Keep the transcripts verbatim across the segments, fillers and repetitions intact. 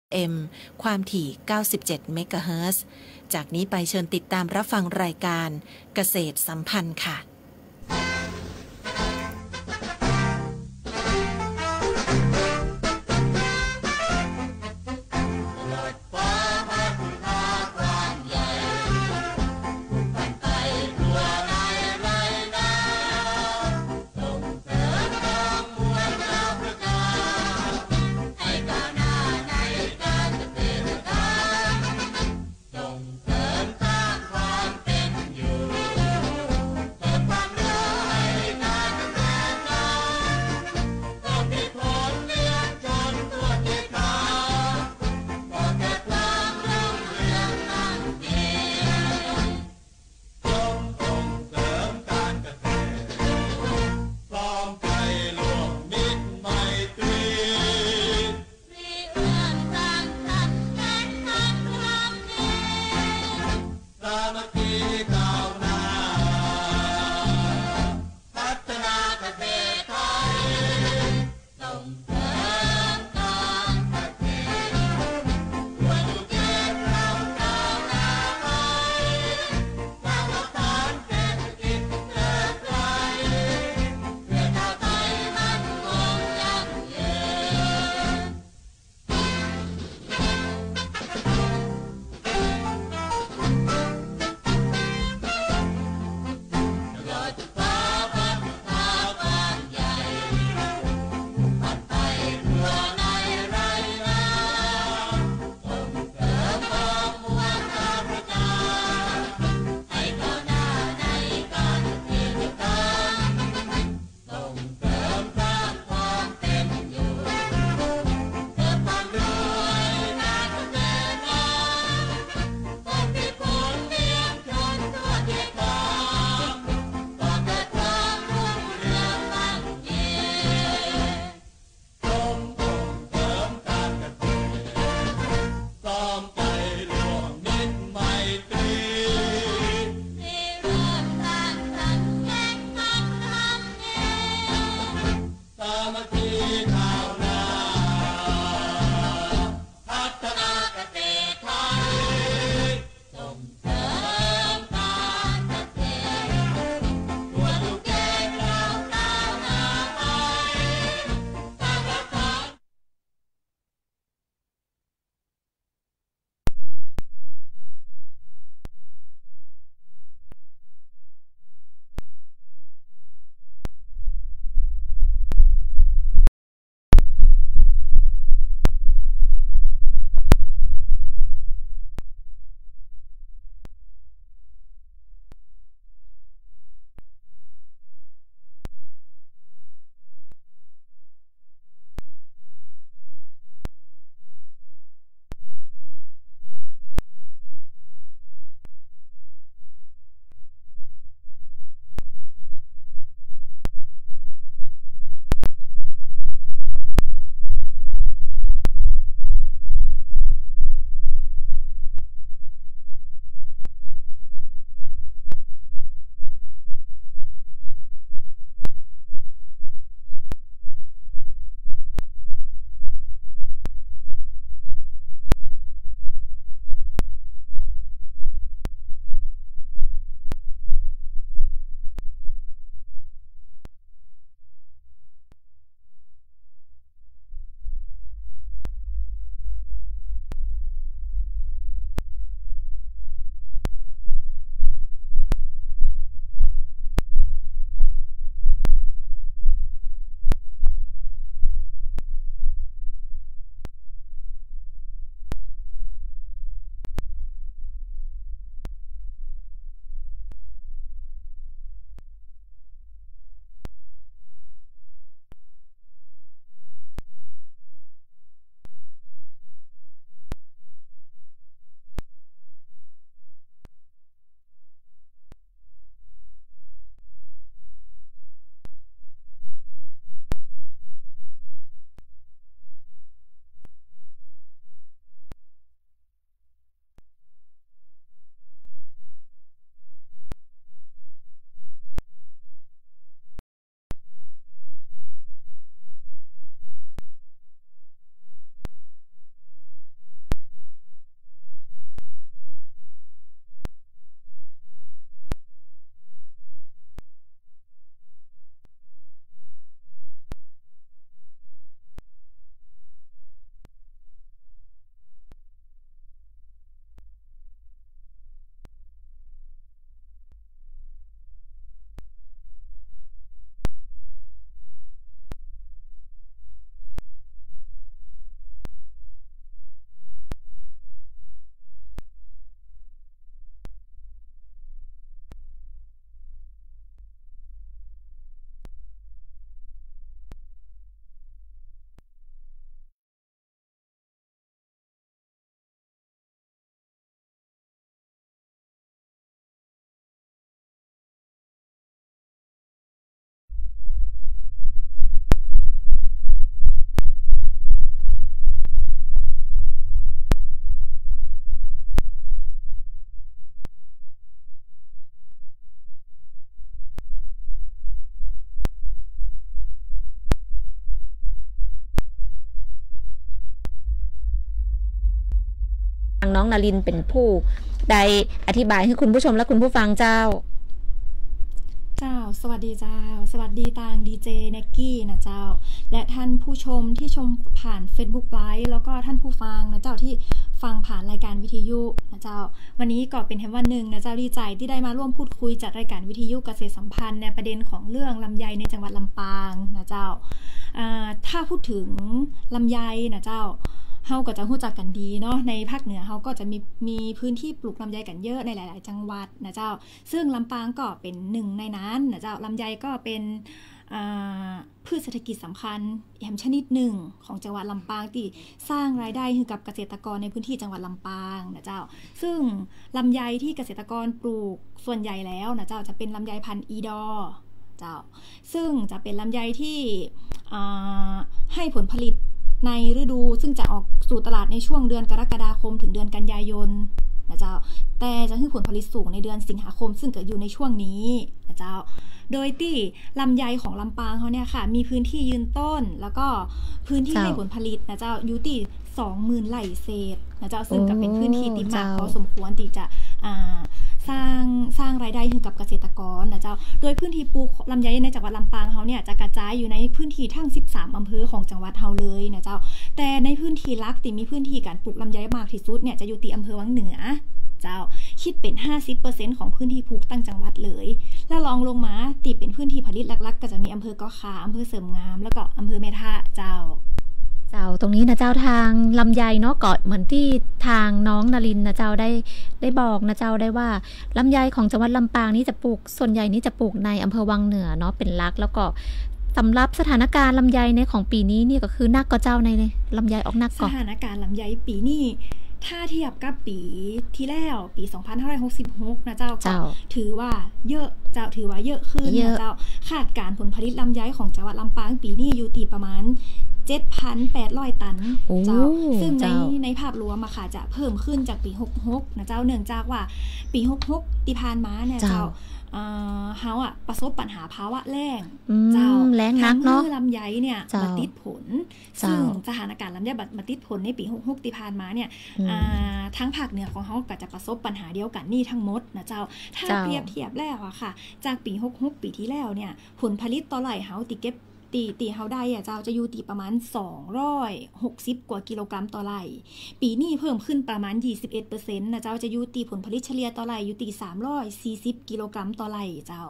เอ็ม ความถี่ เก้าสิบเจ็ด เมกะเฮิรตซ์ จากนี้ไปเชิญติดตามรับฟังรายการเกษตรสัมพันธ์ค่ะางน้องนลินเป็นผู้ได้อธิบายให้คุณผู้ชมและคุณผู้ฟังเจ้าเจ้าสวัสดีเจ้าสวัสดีตางดีเจเน็กกี้นะเจ้าและท่านผู้ชมที่ชมผ่าน Facebook Live แล้วก็ท่านผู้ฟังนะเจ้าที่ฟังผ่านรายการวิทยุนะเจ้าวันนี้ก็เป็นแฮมวันหนึ่งนะเจ้าดีใจที่ได้มาร่วมพูดคุยจัดรายการวิทยุเกษตรสัมพันธ์ในประเด็นของเรื่องลำไยในจังหวัดลำปางนะเจ้าถ้าพูดถึงลำไยนะเจ้าเฮาก็จะรู้จักกันดีเนาะในภาคเหนือเฮาก็จะมีมีพื้นที่ปลูกลำไยกันเยอะในหลายๆจังหวัดนะเจ้าซึ่งลำปางก็เป็นหนึ่งในนั้นนะเจ้าลำไยก็เป็นพืชเศรษฐกิจสำคัญแห่งชนิดหนึ่งของจังหวัดลำปางที่สร้างรายได้ให้กับเกษตรกรในพื้นที่จังหวัดลำปางนะเจ้าซึ่งลำไยที่เกษตรกรปลูกส่วนใหญ่แล้วนะเจ้าจะเป็นลำไยพันธุ์อีดอเจ้าซึ่งจะเป็นลำไยที่ให้ผลผลิตในฤดูซึ่งจะออกสู่ตลาดในช่วงเดือนกรกฎาคมถึงเดือนกันยายนนะเจ้าแต่จะให้ผลผลิตสูงในเดือนสิงหาคมซึ่งเกิดอยู่ในช่วงนี้นะเจ้าโดยที่ลำไยของลำปางเขาเนี่ยค่ะมีพื้นที่ยืนต้นแล้วก็พื้นที่ให้ผลผลิตนะเจ้าอยู่ที่ สองหมื่น ไร่เศษนะเจ้าซึ่งก็เป็นพื้นที่ที่มากพอสมควรที่จะอ่าสร้างสร้างรายได้ให้กับเกษตรกรนะเจ้าโดยพื้นที่ปลูกลำไยในจังหวัดลำปางเขาเนี่ยจะกระจายอยู่ในพื้นที่ทั้งสิบสามอำเภอของจังหวัดเฮาเลยนะเจ้าแต่ในพื้นที่หลักที่มีพื้นที่การปลูกลำไยมากที่สุดเนี่ยจะอยู่ที่อำเภอวังเหนือเจ้าคิดเป็น ห้าสิบเปอร์เซ็นต์ ของพื้นที่ปลูกตั้งจังหวัดเลยแล้วรองลงมาที่เป็นพื้นที่ผลิตหลักๆก็จะมีอำเภอเกาะขาอำเภอเสริมงามแล้วก็อำเภอแม่ทะเจ้าเจ้าตรงนี้นะเจ้าทางลำไยเนาะก็เหมือนที่ทางน้องนลินนะเจ้าได้ได้บอกนะเจ้าได้ว่าลำไยของจังหวัดลำปางนี้จะปลูกส่วนใหญ่นี้จะปลูกในอำเภอวังเหนือเนาะเป็นหลักแล้วก็สำหรับสถานการณ์ลำไยในของปีนี้นี่ก็คือนักก็เจ้าในลำไยออกนักก่อนสถานการณ์ลำไยปีนี้ถ้าเทียบกับปีที่แล้วปีสองพันห้าร้อยหกสิบหกนะเจ้าก็ถือว่าเยอะเจ้าถือว่าเยอะขึ้นนะเจ้าคาดการผลผลิตลำไยของจังหวัดลำปางปีนี้อยู่ที่ประมาณเจ็ดพันแปดร้อย ตันเจ้าซึ่งในในภาพรวมอะค่ะจะเพิ่มขึ้นจากปีหกสิบหกนะเจ้าเนื่องจากว่าปีหกสิบหกที่ผ่านมาเนี่ยเจ้าเฮาอ่ะประสบปัญหาภาวะแล้งเจ้าแล้งนักเนาะลำไยเนี่ยมาติดผลซึ่งสถานการณ์ลำไยมาติดผลในปีหกสิบหกที่ผ่านมาเนี่ยทั้งภาคเหนือของเฮาก็จะประสบปัญหาเดียวกันนี่ทั้งหมดนะเจ้าถ้าเปรียบเทียบแล้วอะค่ะจากปีหกสิบหกปีที่แล้วเนี่ยผลผลิตต่อไร่เฮาติเก็บตีตีเฮาได้อ่ะเจ้าจะอยู่ตีประมาณสองร้อยหกสิบกว่ากิโลกรัมต่อไร่ปีนี้เพิ่มขึ้นประมาณ ยี่สิบเอ็ดเปอร์เซ็นต์ นะเจ้าจะอยู่ตีผลผลิตเฉลี่ยต่อไร่อยู่ตีสามร้อยสี่สิบกิโลกรัมต่อไร่เจ้า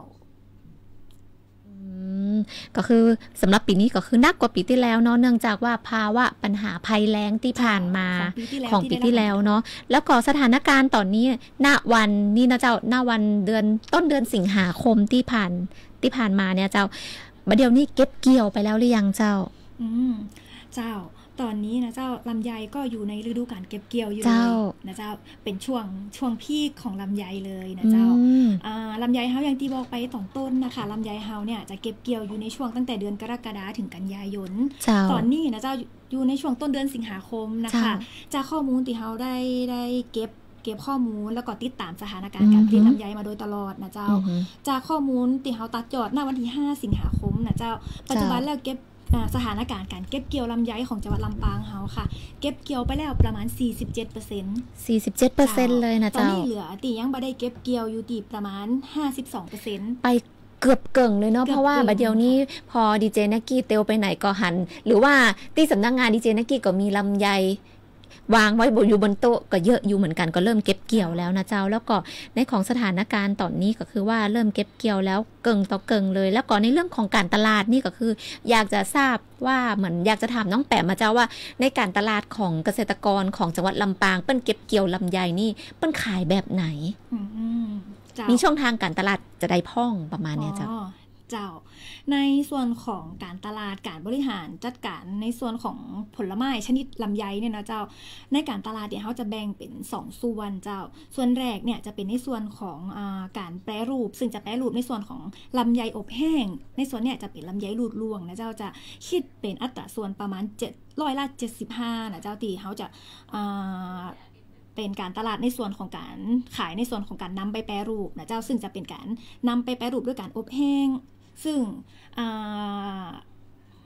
ก็คือสำหรับปีนี้ก็คือนักกว่าปีที่แล้วเนาะเนื่องจากว่าภาวะปัญหาภัยแล้งที่ผ่านมาของปีที่แล้วเนาะแล้วก็สถานการณ์ตอนนี้ณวันนี้นะเจ้าณวันเดือนต้นเดือนสิงหาคมที่ผ่านที่ผ่านมาเนี่ยเจ้าบัดเดี๋ยวนี้เก็บเกี่ยวไปแล้วหรือยังเจ้าอืมเจ้าตอนนี้นะเจ้าลำไยก็อยู่ในฤดูกาลเก็บเกี่ยวอยู่เลยนะเจ้าเป็นช่วงช่วงพีคของลำไยเลยนะเจ้าอ่าลำไยเฮาอย่างที่บอกไปตอนต้นนะคะลำไยเฮาเนี่ยจะเก็บเกี่ยวอยู่ในช่วงตั้งแต่เดือนกรกฎาคมถึงกันยายนตอนนี้นะเจ้าอยู่ในช่วงต้นเดือนสิงหาคมนะคะจากข้อมูลที่เฮาได้ได้เก็บเก็บข้อมูลแล้วก็ติดตามสถานการณ์การผลิตลำไยมาโดยตลอดนะเจ้าจากข้อมูลที่เฮาตัดยอดณวันที่ห้าสิงหาคมนะเจ้าปัจจุบันแล้วเก็บสถานการณ์การเก็บเกี่ยวลำไยของจังหวัดลำปางเฮาค่ะเก็บเกี่ยวไปแล้วประมาณ สี่สิบเจ็ดเปอร์เซ็นต์สี่สิบเจ็ดเปอร์เซ็นต์ เลยนะเจ้าตอนนี้เหลือที่ยังบ่ได้เก็บเกี่ยวอยู่ที่ประมาณ ห้าสิบสองเปอร์เซ็นต์ไปเกือบเก่งเลยเนาะเพราะว่าบัดเดี๋ยวนี้พอดีเจนักกี้เตียวไปไหนก็หันหรือว่าที่สำนักงานดีเจนักกี้ก็มีลำไยวางไว้อยู่บนโต๊ะก็เยอะอยู่เหมือนกันก็เริ่มเก็บเกี่ยวแล้วนะเจ้าแล้วก็ในของสถานการณ์ตอนนี้ก็คือว่าเริ่มเก็บเกี่ยวแล้วเกิงต่อเกิงเลยแล้วก็ในเรื่องของการตลาดนี่ก็คืออยากจะทราบว่าเหมือนอยากจะถามน้องแปมมาเจ้าว่าในการตลาดของเกษตรกรของจังหวัดลำปางเปิ้นเก็บเกี่ยวลำไยนี่เปิ้นขายแบบไหนมีช่องทางการตลาดจะได้พ่องประมาณนี้เจ้าเจ้าในส่วนของการตลาดการบริหารจัดการในส่วนของผลไม้ชนิดลำไยเนี่ยนะเจ้าในการตลาดเนี่ยเขาจะแบ่งเป็นสองส่วนเจ้าส่วนแรกเนี่ยจะเป็นในส่วนของอ่าการแปรรูปซึ่งจะแปรรูปในส่วนของลำไยอบแห้งในส่วนเนี่ยจะเป็นลำไยรูดล่วงนะเจ้าจะคิดเป็นอัตราส่วนประมาณเจ็ดร้อยละเจ็ดสิบห้านะเจ้าตีเขาจะอ่าเป็นการตลาดในส่วนของการขายในส่วนของการนำไปแปรรูปนะเจ้าซึ่งจะเป็นการนำไปแปรรูปด้วยการอบแห้งซึ่ง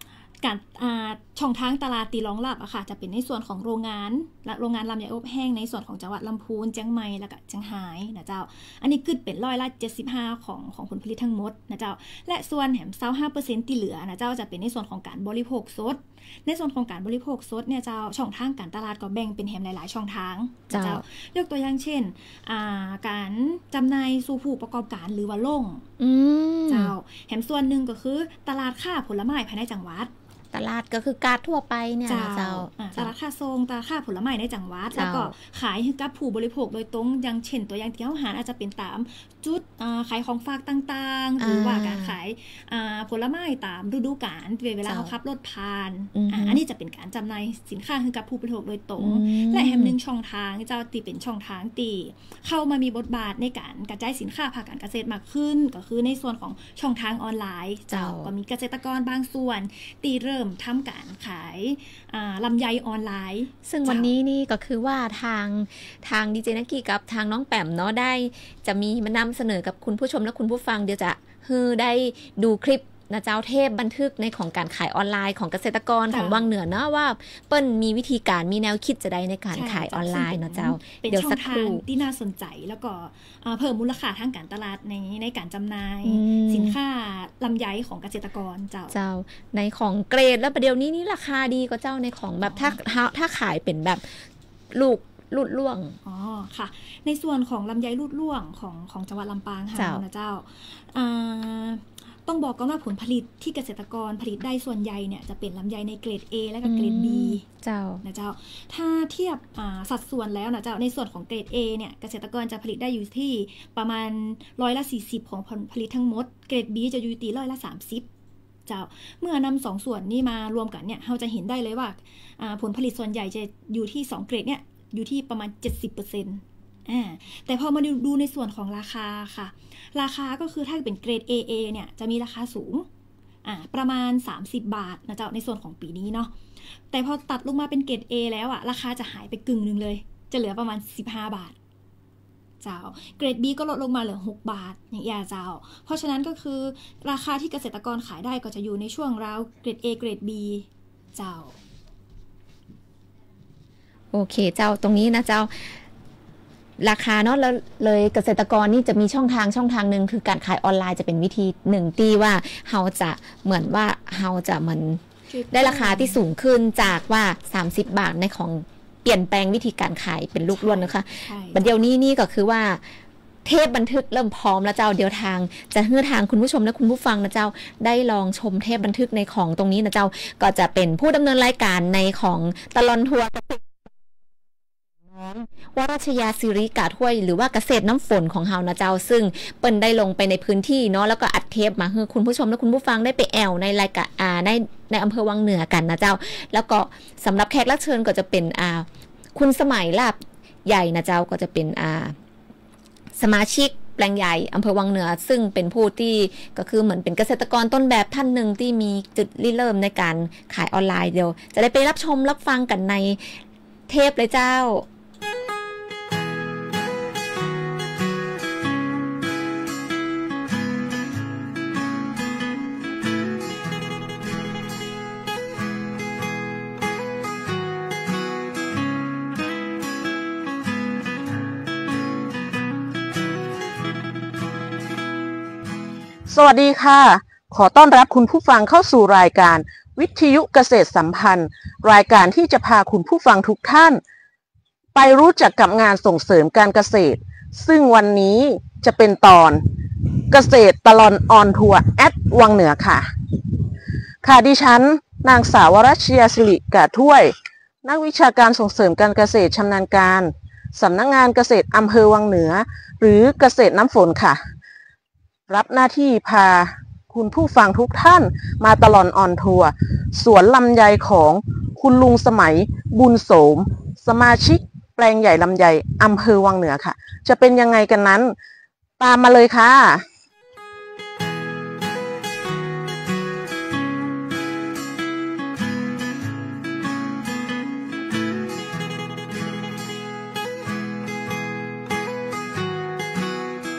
การช่องทางตลาดตีรองรับอะค่ะจะเป็นในส่วนของโรงงานและโรงงานลำไยอบแห้งในส่วนของจังหวัดลำพูนเชียงใหม่และก็เชียงรายนะเจ้าอันนี้คือเป็นร้อยละเจ็ดสิบห้าของของผลผลิตทั้งหมดนะเจ้าและส่วนแถม ยี่สิบห้าเปอร์เซ็นต์ ที่เหลือนะเจ้าจะเป็นในส่วนของการบริโภคสดในส่วนของการบริโภคสดเนี่ยเจ้าช่องทางการตลาดก็แบ่งเป็นแถมหลายๆช่องทางนะเจ้ายกตัวอย่างเช่นการจำหน่ายสู่ผู้ประกอบการหรือว่าโรงเจ้าแถมส่วนหนึ่งก็คือตลาดค้าผลไม้ภายในจังหวัดตลาดก็คือการทั่วไปเนี่ยเจ้าตลาดค้าทรงตลาดค้าผลไม้ในจังหวัดแล้วก็ขายให้กับผู้บริโภคโดยตรงอย่างเช่นตัวอย่างที่เฮาหาอาจจะเป็นตามจุดขายของฝากต่างๆหรือว่าการขายผลไม้ตามฤดูกาลเวลาเขาขับรถผ่านอันนี้จะเป็นการจำหน่ายสินค้าให้กับผู้บริโภคโดยตรงและแห่งหนึ่งช่องทางเจ้าตีเป็นช่องทางตีเข้ามามีบทบาทในการกระจายสินค้าภาคการเกษตรมากขึ้นก็คือในส่วนของช่องทางออนไลน์เจ้าก็มีเกษตรกรบางส่วนตีเริ่มทำการขายลำไยออนไลน์ซึ่งวันนี้นี่ก็คือว่าทางทางดีเจนักกี้กับทางน้องแปมเนาะได้จะมีมานำเสนอกับคุณผู้ชมและคุณผู้ฟังเดี๋ยวจะฮือได้ดูคลิปนะเจ้าเทพบันทึกในของการขายออนไลน์ของเกษตรกรของวังเหนือเนาะว่าเปิ้ลมีวิธีการมีแนวคิดจะได้ในการขายออนไลน์เนาะเจ้าเดี๋ยวสักครู่ที่น่าสนใจแล้วก็เพิ่มมูลค่าทางการตลาดในในการจำหน่ายสินค้าลำไยของเกษตรกรเจ้าเจ้าในของเกรดแล้วประเดี๋ยวนี้นี่ราคาดีกว่าเจ้าในของแบบถ้าถ้าขายเป็นแบบลูกลูดล่วงอ๋อค่ะในส่วนของลำไยลูดล่วงของของจังหวัดลำปางค่ะนะเจ้าต้องบอกก่อนว่าผลผลิตที่เกษตรกรผลิตได้ส่วนใหญ่เนี่ยจะเป็นลำไยในเกรด A และก็เกรด B เจ้านะเจ้าถ้าเทียบสัดส่วนแล้วนะเจ้าในส่วนของเกรด A เนี่ยเกษตรกรจะผลิตได้อยู่ที่ประมาณร้อยละสี่สิบของผลผลิตทั้งหมดเกรด B จะอยู่ที่ร้อยละสามสิบเจ้าเมื่อนำสองส่วนนี้มารวมกันเนี่ยเราจะเห็นได้เลยว่าผลผลิตส่วนใหญ่จะอยู่ที่สองเกรดเนี่ยอยู่ที่ประมาณ เจ็ดสิบเปอร์เซ็นต์ อ่าแต่พอมาดูในส่วนของราคาค่ะราคาก็คือถ้าเป็นเกรด เอ เอ เนี่ยจะมีราคาสูงอ่าประมาณสามสิบบาทนะเจ้าในส่วนของปีนี้เนาะแต่พอตัดลงมาเป็นเกรด A แล้วอะราคาจะหายไปกึ่งนึงเลยจะเหลือประมาณสิบห้าบาทเจ้าเกรด B ก็ลดลงมาเหลือหกบาทอย่างเงี้ยเจ้าเพราะฉะนั้นก็คือราคาที่เกษตรกรขายได้ก็จะอยู่ในช่วงราวเกรด A เกรด B เจ้าโอเคเจ้าตรงนี้นะเจ้าราคาเนาะแล้วเลยเกษตรกรนี่จะมีช่องทางช่องทางหนึ่งคือการขายออนไลน์จะเป็นวิธีหนึ่งที่ว่าเราจะเหมือนว่าเราจะมันได้ราคาที่สูงขึ้นจากว่าสามสิบบาทในของเปลี่ยนแปลงวิธีการขายเป็นลูกล้วนนะคะบัดเดี๋ยวนี้นี่ก็คือว่าเทปบันทึกเริ่มพร้อมแล้วเจ้าเดี๋ยวทางจะให้ทางคุณผู้ชมและคุณผู้ฟังนะเจ้าได้ลองชมเทปบันทึกในของตรงนี้นะเจ้าก็จะเป็นผู้ดำเนินรายการในของตลอดทัวร์วรัชยาศิริกาถ้วยหรือว่าเกษตรน้ำฝนของเฮานะเจ้าซึ่งเปิ้นได้ลงไปในพื้นที่เนาะแล้วก็อัดเทปมาให้คุณผู้ชมและคุณผู้ฟังได้ไปแอวในรายการอ่าในในอำเภอวังเหนือกันนะเจ้าแล้วก็สำหรับแขกรับเชิญก็จะเป็นอ่าคุณสมัยลาบใหญ่นะเจ้าก็จะเป็นอ่าสมาชิกแปลงใหญ่อำเภอวังเหนือซึ่งเป็นผู้ที่ก็คือเหมือนเป็นเกษตรกรต้นแบบท่านหนึ่งที่มีจุดริเริ่มในการขายออนไลน์เดียวจะได้ไปรับชมรับฟังกันในเทปเลยเจ้าสวัสดีค่ะขอต้อนรับคุณผู้ฟังเข้าสู่รายการวิทยุเกษตรสัมพันธ์รายการที่จะพาคุณผู้ฟังทุกท่านไปรู้จักกับงานส่งเสริมการเกษตรซึ่งวันนี้จะเป็นตอนเกษตรตลอดออนทัวร์แอดวังเหนือค่ะค่ะดิฉันนางสาววรัชยาศิริกาถ้วยนักวิชาการส่งเสริมการเกษตรชำนาญการสำนักงานเกษตรอำเภอวังเหนือหรือเกษตรน้ำฝนค่ะรับหน้าที่พาคุณผู้ฟังทุกท่านมาตลอดออนทัวร์สวนลำไยของคุณลุงสมัยบุญโสมสมาชิกแปลงใหญ่ลำไยอำเภอวังเหนือค่ะจะเป็นยังไงกันนั้นตามมาเลยค่ะ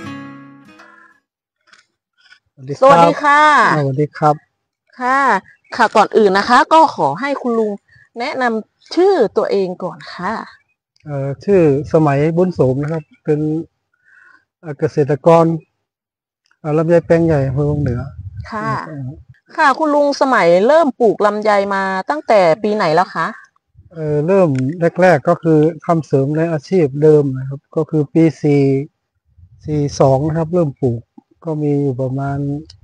สวัสดีค่ะสวัสดีครับค่ะค่ะก่อนอื่นนะคะ ก็ขอให้คุณลุงแนะนำชื่อตัวเองก่อนค่ะเอ่อชื่อสมัยบุญโสมนะครับ เป็นเกษตรกรลำไยแปลงใหญ่อำเภอวังเหนือค่ะค่ะคุณลุงสมัยเริ่มปลูกลำไยมาตั้งแต่ปีไหนแล้วคะเอ่อเริ่มแรกๆก็คือทำเสริมในอาชีพเดิมนะครับก็คือปีสี่สี่สองนะครับเริ่มปลูกก็มีอยู่ประมาณ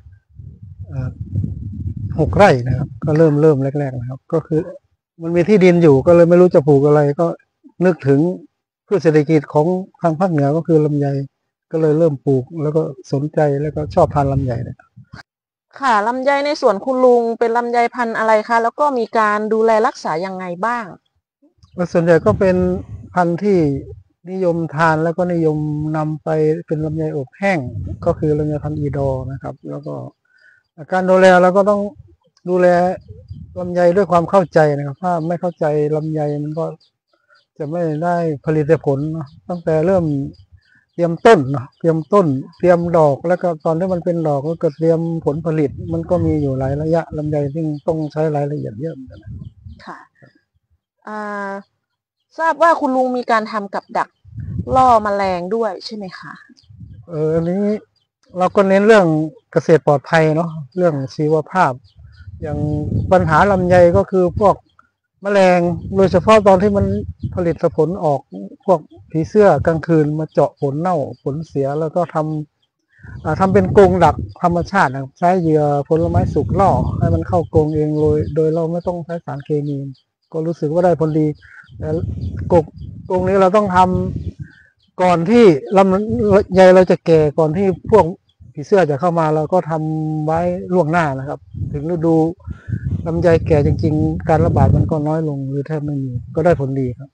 หกไร่นะครับก็เริ่มเริ่มแรกๆนะครับก็คือมันมีที่ดินอยู่ก็เลยไม่รู้จะปลูกอะไรก็นึกถึงพืชเศรษฐกิจของทางภาคเหนือก็คือลำไยก็เลยเริ่มปลูกแล้วก็สนใจแล้วก็ชอบทานลำไยเลยค่ะลำไยในสวนคุณลุงเป็นลำไยพันธุ์อะไรคะแล้วก็มีการดูแลรักษายังไงบ้างส่วนใหญ่ก็เป็นพันธุ์ที่นิยมทานแล้วก็นิยมนำไปเป็นลำไยอบแห้งก็คือลำไยพันธุ์อีดอนะครับแล้วก็การดูแลเราก็ต้องดูแลลำไยด้วยความเข้าใจนะครับถ้าไม่เข้าใจลำไยมันก็จะไม่ได้ผลิตผลเนาะตั้งแต่เริ่มเตรียมต้นเนาะเตรียมต้นเตรียมดอกแล้วก็ตอนที่มันเป็นดอกแล้วก็เตรียมผลผลิตมันก็มีอยู่หลายระยะลำไยซึ่งต้องใช้รายละเอียดเยอะเหมือนกันค่ะอ่าทราบว่าคุณลุงมีการทำกับดักล่อแมลงด้วยใช่ไหมคะเอออันนี้เราก็เน้นเรื่องเกษตรปลอดภัยเนาะเรื่องชีวภาพอย่างปัญหาลำไยก็คือพวกแมลงโดยเฉพาะตอนที่มันผลิตผลออกพวกผีเสื้อกลางคืนมาเจาะผลเน่าผลเสียแล้วก็ทำทำเป็นกรงดักธรรมชาติใช้เหยื่อผลไม้สุกล่อให้มันเข้ากรงเองโดยโดยเราไม่ต้องใช้สารเคมีก็รู้สึกว่าได้ผลดีแต่กรงกรงนี้เราต้องทำก่อนที่ลำไยเราจะแก่ก่อนที่พวกผีเสื้อจะเข้ามาเราก็ทำไว้ล่วงหน้านะครับถึงฤดูลำไยแก่จริงๆการระบาดมันก็น้อยลงหรือแทบไม่มีก็ได้ผลดีครับ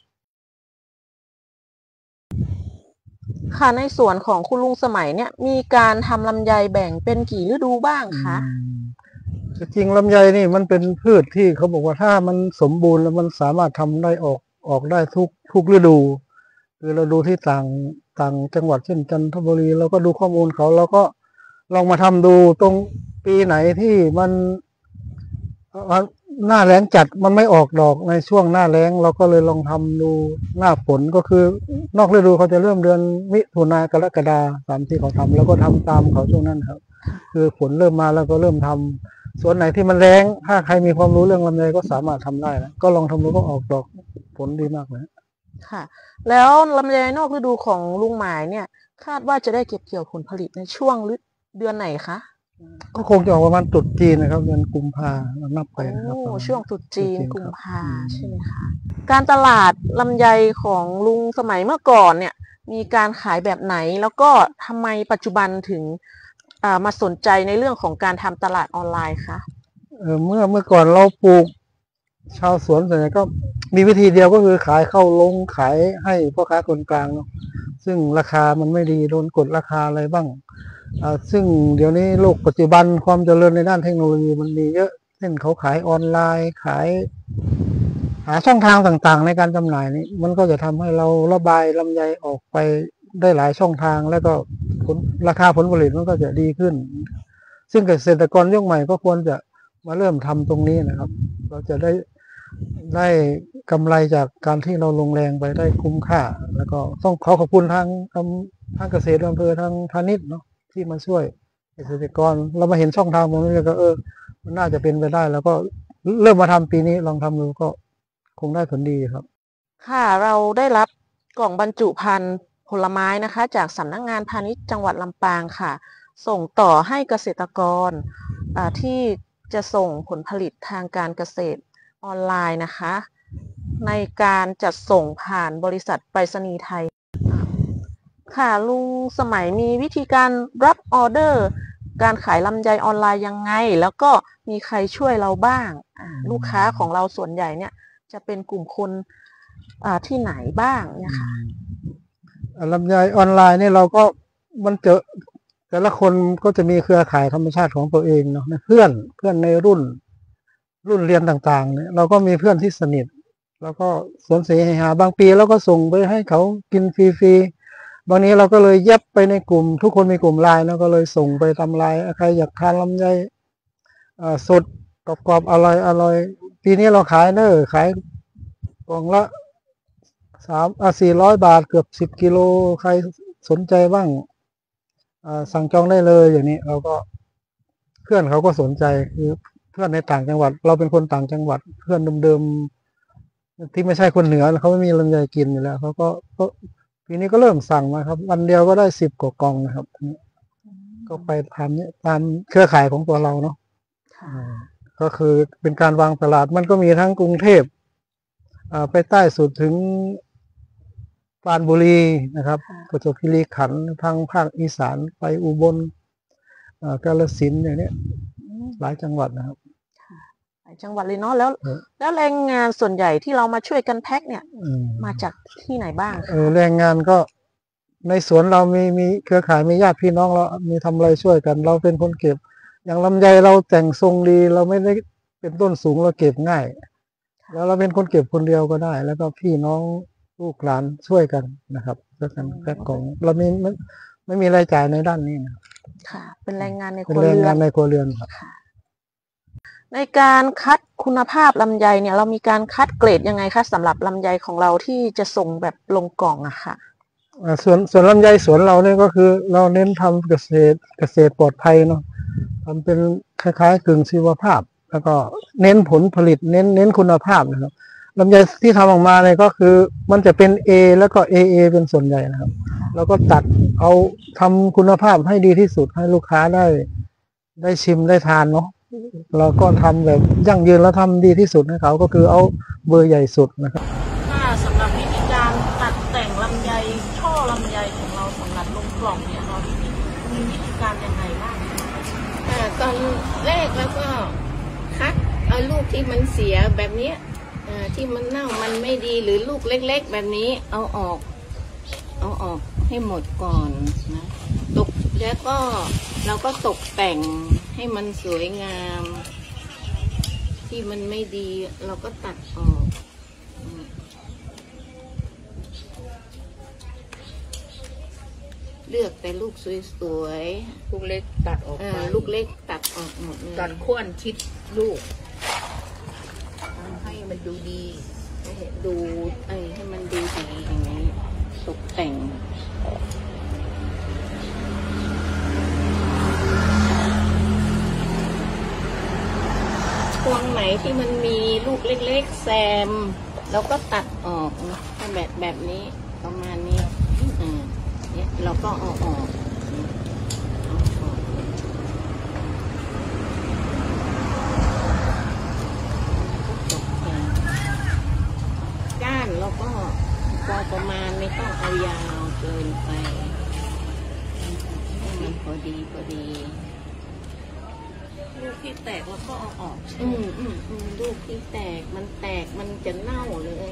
ค่ะในส่วนของคุณลุงสมัยเนี่ยมีการทำลำไยแบ่งเป็นกี่ฤดูบ้างคะจริงๆลำไยนี่มันเป็นพืชที่เขาบอกว่าถ้ามันสมบูรณ์แล้วมันสามารถทำได้ออกออกได้ทุกทุกฤดูคือเราดูที่ต่างต่างจังหวัดเช่นจันทบุรีเราก็ดูข้อมูลเขาเราก็ลองมาทำดูตรงปีไหนที่มันหน้าแล้งจัดมันไม่ออกดอกในช่วงหน้าแล้งเราก็เลยลองทำดูหน้าฝนก็คือนอกฤดูเขาจะเริ่มเดือนมิถุนากรกฎาตามที่เขาทำแล้วก็ทำตามเขาช่วงนั้นครับคือฝนเริ่มมาแล้วก็เริ่มทำส่วนไหนที่มันแล้งถ้าใครมีความรู้เรื่องลำไยก็สามารถทำได้นะก็ลองทำดูก็ออกดอกผลดีมากเลยค่ะแล้วลำไยนอกฤดูของลุงหมายเนี่ยคาดว่าจะได้เก็บเกี่ยวผลผลิตในช่วงเดือนไหนคะก็คงจะออกประมาณตรุษจีนนะครับเดือนกุมภาเรานับไปนะครับช่วงตรุษจีนกุมภาใช่ไหมคะการตลาดลำไยของลุงสมัยเมื่อก่อนเนี่ยมีการขายแบบไหนแล้วก็ทำไมปัจจุบันถึงมาสนใจในเรื่องของการทำตลาดออนไลน์คะเออเมื่อเมื่อก่อนเราปลูกชาวสวนส่วนใหญ่ก็มีวิธีเดียวก็คือขายเข้าลงขายให้พ่อค้าคนกลางเนาะซึ่งราคามันไม่ดีโดนกดราคาอะไรบ้างซึ่งเดี๋ยวนี้โลกปัจจุบันความเจริญในด้านเทคโนโลยีมันมีเยอะเช่นเขาขายออนไลน์ขายหาช่องทางต่างๆในการจำหน่ายนี้มันก็จะทำให้เราระบายลำไยออกไปได้หลายช่องทางแล้วก็ผลราคาผลผลิตมันก็จะดีขึ้นซึ่งเกษตรกรยุคใหม่ก็ควรจะมาเริ่มทำตรงนี้นะครับเราจะได้ได้กำไรจากการที่เราลงแรงไปได้คุ้มค่าแล้วก็ต้องขอขอบคุณทางทางเกษตรอำเภอทางพาณิชย์เนาะที่มาช่วยเกษตรกรเรามาเห็นช่องทางตรงนี้ก็เออมันน่าจะเป็นไปได้แล้วก็เริ่มมาทำปีนี้ลองทำดูก็คงได้ผลดีครับค่ะเราได้รับกล่องบรรจุภัณฑ์ผลไม้นะคะจากสำนักงานพาณิชย์จังหวัดลำปางค่ะส่งต่อให้เกษตรกรที่จะส่งผลผลิตทางการเกษตรออนไลน์นะคะในการจัดส่งผ่านบริษัทไปรษณีย์ไทยค่ะลุงสมัยมีวิธีการรับออเดอร์การขายลำไยออนไลน์ยังไงแล้วก็มีใครช่วยเราบ้างลูกค้าของเราส่วนใหญ่เนี่ยจะเป็นกลุ่มคนที่ไหนบ้างเนี่ยค่ะลำไยออนไลน์เนี่ยเราก็มันเจอแต่ละคนก็จะมีเครือข่ายธรรมชาติของตัวเองเนาะเพื่อนเพื่อนในรุ่นรุ่นเรียนต่างๆเนี่ยเราก็มีเพื่อนที่สนิทแล้วก็สวนเสหาบางปีเราก็ส่งไปให้เขากินฟรีๆบางนี้เราก็เลยเย็บไปในกลุ่มทุกคนมีกลุ่มไลน์แล้วก็เลยส่งไปทำไลน์ใครอยากทานลำไยสดกรอบๆอร่อยอร่อยปีนี้เราขายเนอะขายกล่องละสามอ่ะสี่ร้อยบาทเกือบสิบกิโลใครสนใจบ้างอ่าสั่งจองได้เลยอย่างนี้เราก็เพื่อนเขาก็สนใจคือเพื่อนในต่างจังหวัด เราเป็นคนต่างจังหวัดเพื่อนเดิมๆที่ไม่ใช่คนเหนือเขาไม่มีลำไยกินอยู่แล้วเขาก็ก็ปีนี้ก็เริ่มสั่งมาครับวันเดียวก็ได้สิบกว่ากล่องนะครับก็ไปทำเนี่ยตามเครือข่ายของตัวเราเนาะก็คือเป็นการวางตลาดมันก็มีทั้งกรุงเทพไปใต้สุดถึงปราณบุรีนะครับประจวบคีรีขันธ์ทางภาคอีสานไปอุบลกาฬสินธุ์อย่างนี้หลายจังหวัดนะครับหลายจังหวัดเลยเนาะแล้วแล้วแรงงานส่วนใหญ่ที่เรามาช่วยกันแพ็คเนี่ยมาจากที่ไหนบ้างเออแรงงานก็ในสวนเรามีมีเครือข่ายมีญาติพี่น้องเรามีทำอะไรช่วยกันเราเป็นคนเก็บอย่างลำไยเราแต่งทรงดีเราไม่ได้เป็นต้นสูงเราเก็บง่ายแล้วเราเป็นคนเก็บคนเดียวก็ได้แล้วก็พี่น้องลูกหลานช่วยกันนะครับช่วยกันแพ็คกล่องเราไม่ไม่ไม่มีรายจ่ายในด้านนี้นะค่ะเป็นแรงงานในครัวเรือนเป็นแรงงานในครัวเรือนครับในการคัดคุณภาพลำไยเนี่ยเรามีการคัดเกรดยังไงคะสำหรับลำไยของเราที่จะส่งแบบลงกล่องอะค่ะส่วนส่วนลำไยสวนเราเนี่ยก็คือเราเน้นทำเกษตรเกษตรปลอดภัยเนาะทำเป็นคล้ายๆกึ่งชีวภาพแล้วก็เน้นผลผลิตเน้นเน้นคุณภาพนะครับลำไยที่ทำออกมาเนี่ยก็คือมันจะเป็น A แล้วก็ เอ เอ เป็นส่วนใหญ่นะครับแล้วก็ตัดเอาทำคุณภาพให้ดีที่สุดให้ลูกค้าได้ได้ชิมได้ทานเนาะเราก็ทำแบบยั่งยืนแล้วทำดีที่สุดให้เขาก็คือเอาเบอร์ใหญ่สุดนะครับค่ะสำหรับวิธีการตัดแต่งลำไยช่อลำไยของเราสำหรับลงกล่องเนี่ยเรามีวิธีการยังไงบ้างตอนแรกแล้วก็คัดเอาลูกที่มันเสียแบบนี้ที่มันเน่ามันไม่ดีหรือลูกเล็กๆแบบนี้เอาออกเอาออกให้หมดก่อนนะตกแล้วก็เราก็ตกแต่งให้มันสวยงามที่มันไม่ดีเราก็ตัดออกเลือกแต่ลูกสวยๆลูกเล็กตัดออกไปลูกเล็กตัดออกหมดเลยตัดข้วนชิดลูกทำให้มันดูดีให้ดูไอ้ให้มันดูดีอย่างนี้ตกแต่งพวงไหนที่มันมีลูกเล็กๆแซมเราก็ตัดออกนะแบบแบบนี้ประมาณนี้อ่าเนี่ยเราก็เอาออกก้านเราก็พอประมาณไม่ต้องเอายาวเกินไปให้มันพอดีพอดีลูกที่แตกเราก็เอาออกอืมอืมอืมลูกที่แตกมันแตกมันจะเน่าเลย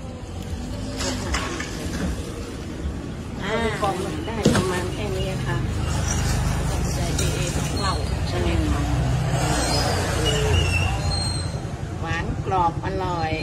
อ่าได้ประมาณแค่นี้ค่ะใจดีของเราใช่ไหมคะหวานกรอบอร่อย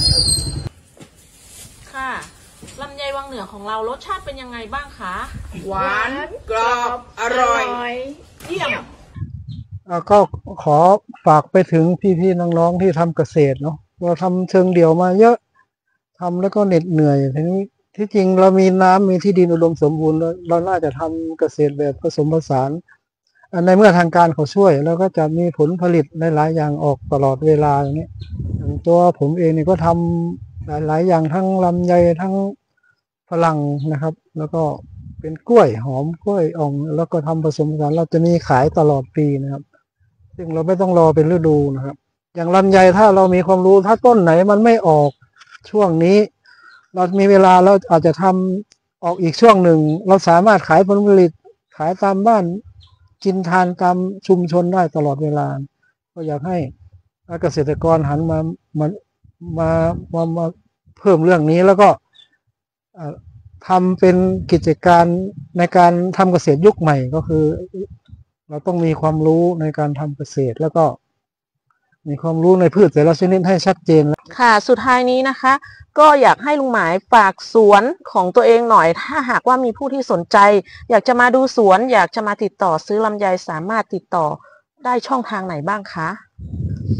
ค่ะลำไยวังเหนือของเรารสชาติเป็นยังไงบ้างคะหวานกรอบอร่อยเยี่ยมก็ขอฝากไปถึงพี่ๆน้องๆที่ทำเกษตรเนาะเราทำเชิงเดี่ยวมาเยอะทำแล้วก็เหน็ดเหนื่อยทีนี้ที่จริงเรามีน้ำมีที่ดินอุดมสมบูรณ์เราน่าจะทำเกษตรแบบผสมผสานในเมื่อทางการเขาช่วยแล้วก็จะมีผลผลิตหลายๆอย่างออกตลอดเวลาอย่างนี้อย่างตัวผมเองนี่ก็ทำหลายๆอย่างทั้งลำไยทั้งฝรั่งนะครับแล้วก็เป็นกล้วยหอมกล้วยอ่องแล้วก็ทำผสมผสานเราจะมีขายตลอดปีนะครับซึ่งเราไม่ต้องรอเป็นฤดูนะครับอย่างลำไยถ้าเรามีความรู้ถ้าต้นไหนมันไม่ออกช่วงนี้เรามีเวลาเราอาจจะทำออกอีกช่วงหนึ่งเราสามารถขายผลผลิตขายตามบ้านกินทานตามชุมชนได้ตลอดเวลาก็อยากให้เกษตรกรหันมามามามามาเพิ่มเรื่องนี้แล้วก็ทำเป็นกิจการในการทำเกษตรยุคใหม่ก็คือเราต้องมีความรู้ในการทำเกษตรแล้วก็มีความรู้ในพืชแต่ละชนิดให้ชัดเจนค่ะสุดท้ายนี้นะคะก็อยากให้ลุงหมายฝากสวนของตัวเองหน่อยถ้าหากว่ามีผู้ที่สนใจอยากจะมาดูสวนอยากจะมาติดต่อซื้อลำไยสามารถติดต่อได้ช่องทางไหนบ้างคะ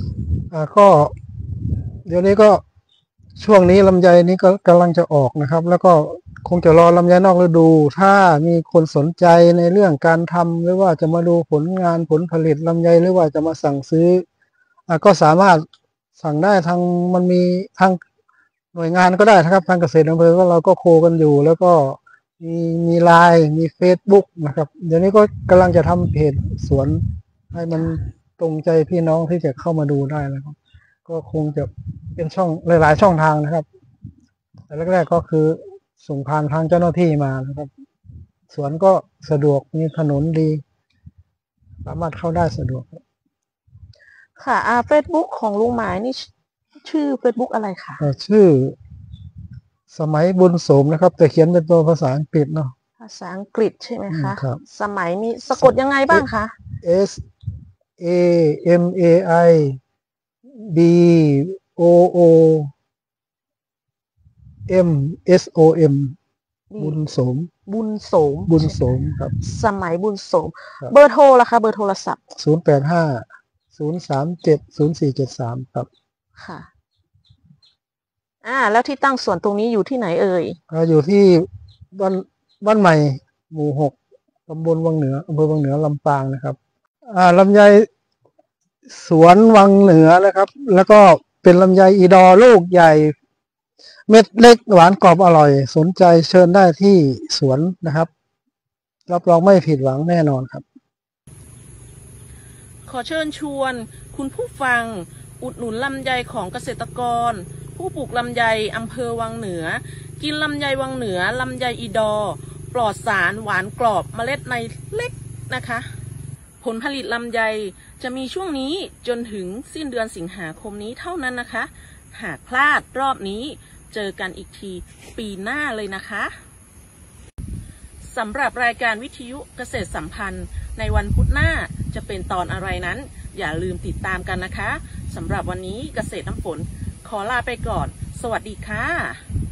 อ่าก็เดี๋ยวนี้ก็ช่วงนี้ลำไยนี้ก็กำลังจะออกนะครับ แล้วก็คงจะรอลำไยนอกฤดูถ้ามีคนสนใจในเรื่องการทำหรือว่าจะมาดูผลงานผลผลิตลำไยหรือว่าจะมาสั่งซื้ออ่าก็สามารถสั่งได้ทางมันมีทางหน่วยงานก็ได้นะครับทางเกษตรอำเภอก็เราก็โคกันอยู่แล้วก็มีมีไลน์มี Facebook นะครับเดี๋ยวนี้ก็กำลังจะทำเพจสวนให้มันตรงใจพี่น้องที่จะเข้ามาดูได้นะครับก็คงจะเป็นช่องหลายๆช่องทางนะครับแต่แรกๆก็คือส่งผ่านทางเจ้าหน้าที่มานะครับสวนก็สะดวกมีถนนดีสามารถเข้าได้สะดวกค่ะอ่า Facebook ของลุงหมายนี่ชื่อ Facebook อะไรคะชื่อสมัยบุญโสมนะครับแต่เขียนเป็นตัวภาษาอังกฤษเนาะภาษาอังกฤษใช่ไหมคะครับสมัยมีสะกดยังไงบ้างคะ S A M A I B O O M S O M บุญโสมบุญโสมบุญโสมครับสมัยบุญโสมเบอร์โทรล่ะคะเบอร์โทรศัพท์ศูนย์แปดห้าศูนย์สามเจ็ดศูนย์สี่เจ็ดสามครับค่ะอ่าแล้วที่ตั้งสวนตรงนี้อยู่ที่ไหนเอ่ยอยู่ที่บ้านบ้านใหม่หมู่หกตำบลวังเหนืออำเภอวังเหนือลำปางนะครับอ่าลำไยสวนวังเหนือนะครับแล้วก็เป็นลำไยอีดอลูกใหญ่เม็ดเล็กหวานกรอบอร่อยสนใจเชิญได้ที่สวนนะครับรับรองไม่ผิดหวังแน่นอนครับขอเชิญชวนคุณผู้ฟังอุดหนุนลำไยของเกษตรกรผู้ปลูกลำไยอำเภอวังเหนือกินลำไยวังเหนือลำไยอีดอปลอดสารหวานกรอบเมล็ดในเล็กนะคะผลผลิตลำไยจะมีช่วงนี้จนถึงสิ้นเดือนสิงหาคมนี้เท่านั้นนะคะหากพลาดรอบนี้เจอกันอีกทีปีหน้าเลยนะคะสำหรับรายการวิทยุเกษตรสัมพันธ์ในวันพุธหน้าจะเป็นตอนอะไรนั้นอย่าลืมติดตามกันนะคะสำหรับวันนี้เกษตรน้ำฝนขอลาไปก่อนสวัสดีค่ะ